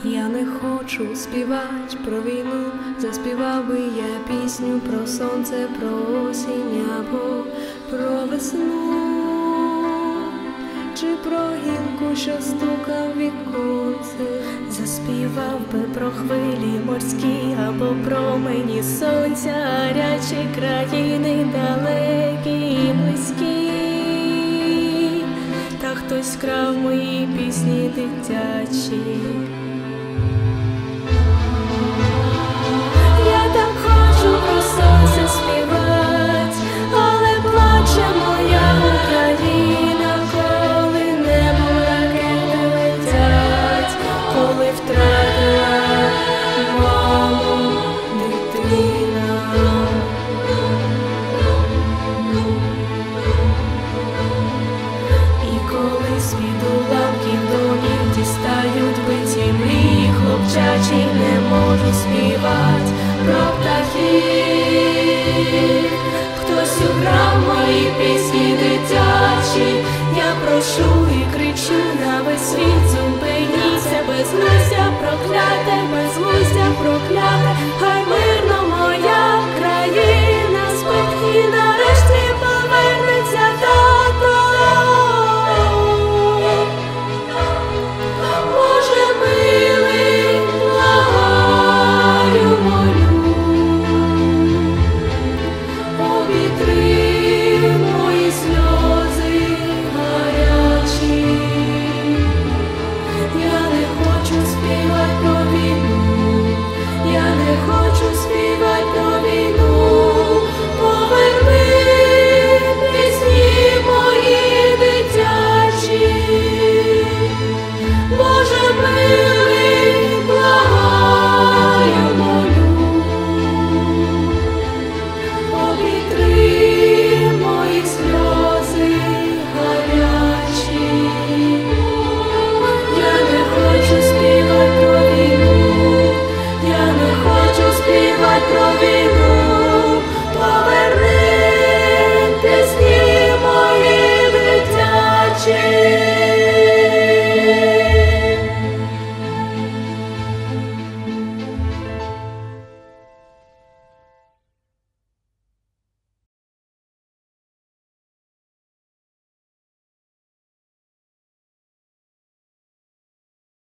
Я не хочу співать про війну, заспівав би я пісню про сонце, про осінь або про весну, чи про гілку, що стука в віконце. Заспівав би про хвилі морські або промені сонця, гарячі країни далекі і близькі. Та хтось крав мої пісні дитячі. Я так хочу про сонце співать, але плаче моя Україна, коли небо ракети летять, коли втратила маму дитина. І коли з-під уламків домів дістають биті мрії хлопчачі, не можу співать про птахів. Хтось украв мої пісні дитячі, я прошу і кричу на весь світ: зупиніться, безглуздя прокляте, безглуздя прокляте.